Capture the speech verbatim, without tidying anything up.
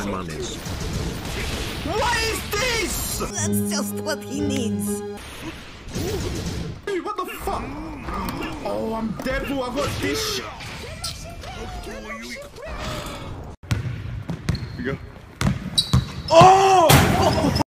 my monies. What is this? That's just what he needs. Hey, what the fuck? Oh, I'm dead, bro. I got this shit. Here you go. Oh!